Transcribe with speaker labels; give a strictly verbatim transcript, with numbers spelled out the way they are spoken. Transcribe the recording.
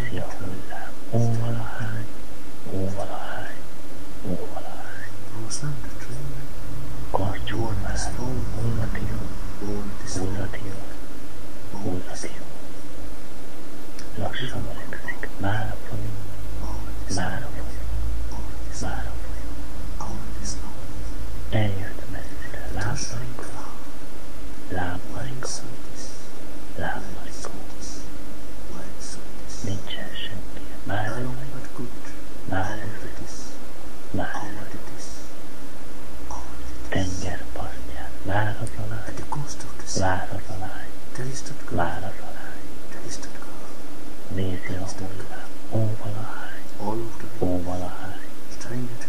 Speaker 1: Nézi a hullám, óvalahány, óvalahány, óvalahány. Karcsúr válló, hullatíró, hullatíró, hullatíró. Lassan öregszik, mára folyó, mára folyó, mára folyó. Eljött messzire, lábbarikó, lábbarikó, lábbarikó. Nincsen senki, már ez vagy, már ez vagy, már ez vagy. Tengerpartján, vár az a lány, vár az a lány, vár az a lány. Nézi a hullám, óvalahány, óvalahány,